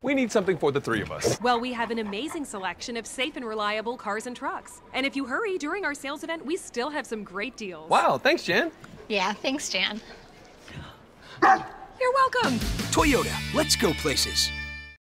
We need something for the three of us. Well, we have an amazing selection of safe and reliable cars and trucks. And if you hurry during our sales event, we still have some great deals. Wow, thanks, Jan. Yeah, thanks, Jan. You're welcome. Toyota, let's go places.